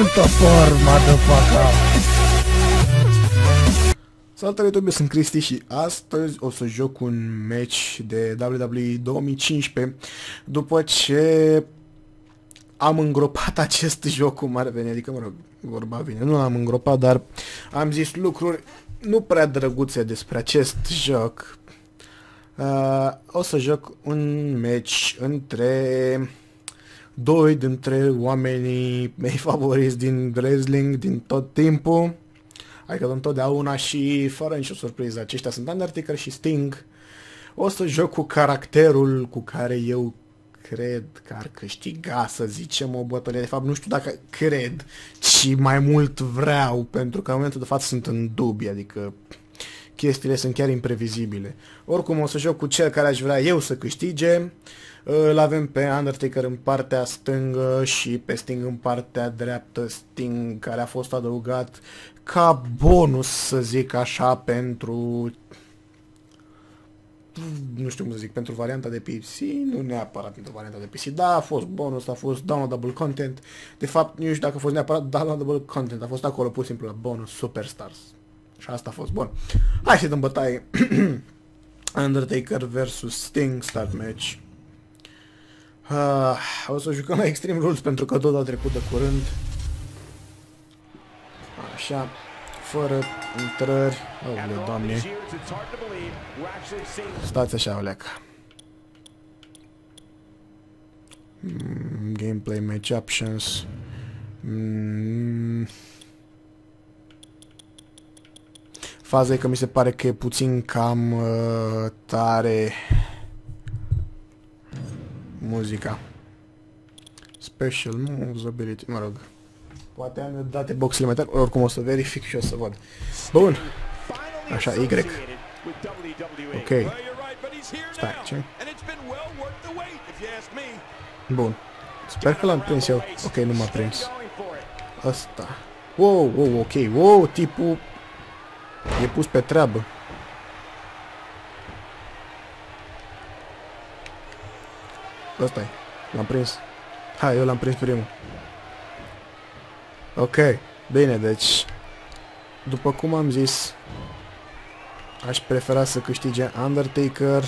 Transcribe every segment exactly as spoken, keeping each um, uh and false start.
un topor, motherfucker! Salutare YouTube, sunt Cristi și astăzi o să joc un match de W W E două mii cincisprezece după ce am îngropat acest joc cu mare vene, adică mă rog, vorba vine, nu l-am îngropat, dar am zis lucruri nu prea drăguțe despre acest joc. Uh, o să joc un match între doi dintre oamenii mei favoriți din wrestling din tot timpul, adică întotdeauna și fără nicio surpriză. Aceștia sunt Undertaker și Sting. O să joc cu caracterul cu care eu cred că ar câștiga, să zicem, o bătălie. De fapt, nu știu dacă cred, ci mai mult vreau, pentru că în momentul de față sunt în dubii, adică chestiile sunt chiar imprevizibile. Oricum, o să joc cu cel care aș vrea eu să câștige. Îl avem pe Undertaker în partea stângă și pe Sting în partea dreaptă. Sting care a fost adăugat ca bonus, să zic așa, pentru... nu știu cum să zic, pentru varianta de P C, nu neapărat pentru varianta de P C, da, a fost bonus, a fost downloadable content. De fapt, nu știu dacă a fost neapărat downloadable content, a fost acolo pur și simplu la bonus Superstars. Și asta a fost bun. Hai să dăm bătaie. Undertaker versus Sting, start match. Uh, o să jucăm la Extreme Rules pentru că tot a trecut de curând. Așa, fără intrări. Aoleu, Doamne. Stați așa, oleacă. Mm, gameplay, match options. Mm. Faza e că mi se pare că e puțin cam uh, tare muzica. Special moves ability, mă rog. Poate am date boxele mai tare, oricum o să verific și o să văd. Bun. Așa, Y. Ok. Stai, ce? Bun. Sper că l-am prins eu. Ok, nu m-a prins. Asta. Wow, wow, ok. Wow, tipul e pus pe treabă. Ăsta-i. L-am prins. Hai, eu l-am prins primul. Ok. Bine, deci după cum am zis, aș prefera să câștige Undertaker.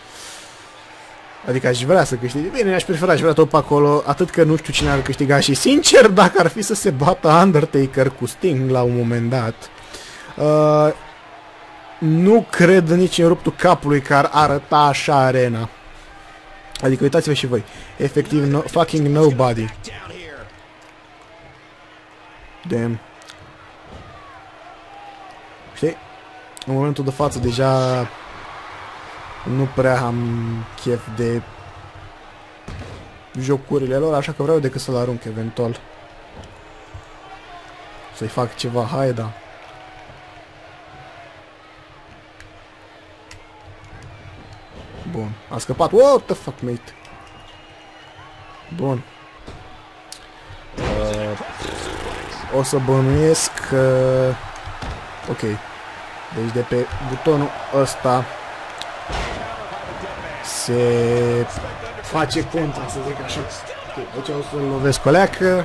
Adică aș vrea să câștige. Bine, aș prefera, aș vrea tot pe acolo. Atât că nu știu cine ar câștiga. Și sincer, dacă ar fi să se bată Undertaker cu Sting la un moment dat, uh, nu cred nici în ruptul capului că ar arăta așa arena. Adică uitați-vă și voi. Efectiv, no, fucking nobody. Damn. Știi? În momentul de față deja nu prea am chef de jocurile lor, așa că vreau decât să-l arunc eventual. Să-i fac ceva, hai da. Bun, a scăpat. What the fuck, mate? Bun. Uh, o să bănuiesc că... ok. Deci de pe butonul ăsta se face contra, să zic așa. Okay, aici o să-l lovesc o leacă.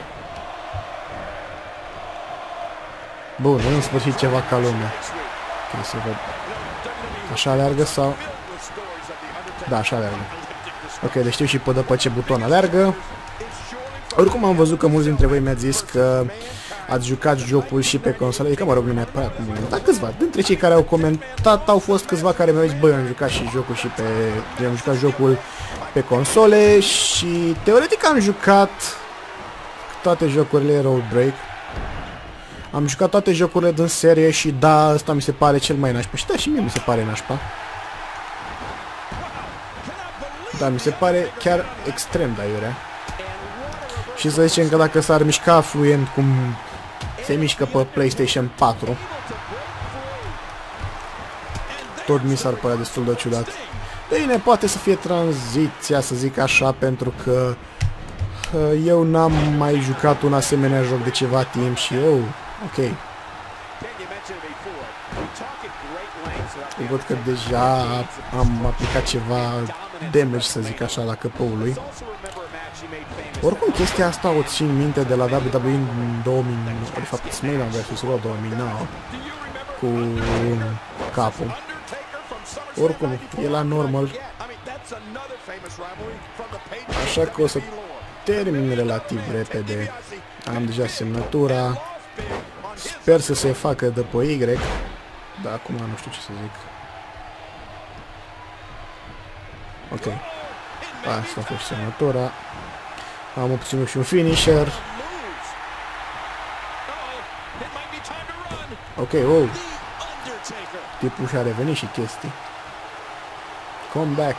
Bun, în sfârșit ceva ca lumea. Ok, să văd. Așa aleargă sau... da, așa aleargă. Ok, deci știu și pe după ce buton aleargă. Oricum am văzut că mulți dintre voi mi-ați zis că ați jucat jocul și pe console, adică mă rog, nu neapărat cum dar câțiva, dintre cei care au comentat au fost câțiva care mi-au zis, băi, am jucat și jocul și pe... am jucat jocul pe console și teoretic am jucat toate jocurile Road Break. Am jucat toate jocurile din serie și da, ăsta mi se pare cel mai nașpa. Și da, și mie mi se pare nașpa. Da, mi se pare chiar extrem de aiurea. Și să zicem că dacă s-ar mișca fluent cum se mișcă pe PlayStation patru, tot mi s-ar părea destul de ciudat. Bine, poate să fie tranziția, să zic așa, pentru că uh, eu n-am mai jucat un asemenea joc de ceva timp și eu, ok. Eu văd că deja am aplicat ceva damage, să zic așa, la căpăul lui. Oricum chestia asta o țin minte de la W W E în două mii nouă, de fapt SmackDown versus Raw două mii nouă, cu capul. Oricum, e la normal, așa că o să termin relativ repede. Am deja semnătura, sper să se facă de pe Y, dar acum nu știu ce să zic. Ok, asta a fost semnătura. Am obținut și un finisher. Ok, oh. Tipul și-a revenit și chestii. Comeback.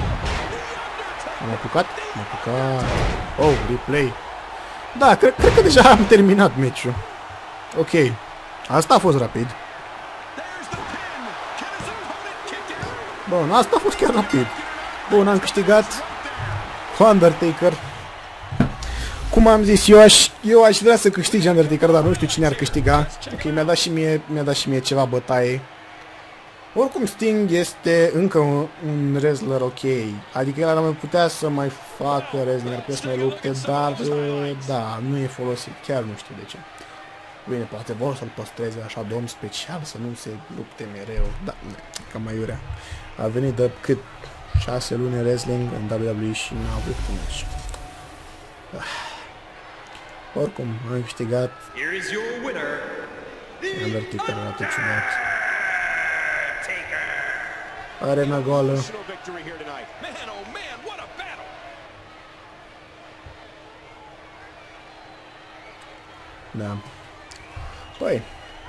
Am apucat? Am apucat. Oh, replay. Da, cred, cred că deja am terminat meciul. Ok. Asta a fost rapid. Bun, asta a fost chiar rapid. Bun, am câștigat Undertaker. Cum am zis, eu aș, eu aș vrea să câștige Undertaker, dar nu știu cine ar câștiga. Ok, mi-a dat și mie, mi-a dat și mie ceva bătaie. Oricum Sting este încă un, un wrestler ok. Adică el ar mai putea să mai facă wrestling, ar putea să mai lupte, dar da, nu e folosit. Chiar nu știu de ce. Bine, poate vor să-l păstreze așa domn special, să nu se lupte mereu. Da, cam mai iurea. A venit de cât șase luni wrestling în W W E și n-a avut nici. Oricum, am câștigat. Undertaker arată ciudat. Arena goală. Da. Păi,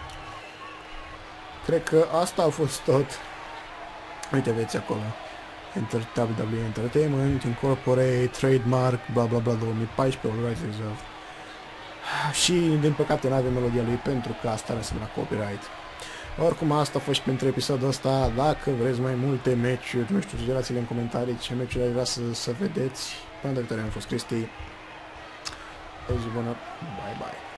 cred că asta a fost tot. Uite, vedeți acolo. Enter W W E Entertainment, Incorporate, Trademark, bla bla bla, două mii paisprezece, All Rights Reserved. Și, din păcate, nu avem melodia lui pentru că asta înseamnă copyright. Oricum, asta a fost și pentru episodul ăsta. Dacă vreți mai multe meciuri, nu știu, sugerați-le în comentarii ce meciuri ai vrea să, să vedeți. Până de viitoare am fost Cristi. O zi bună, bye bye.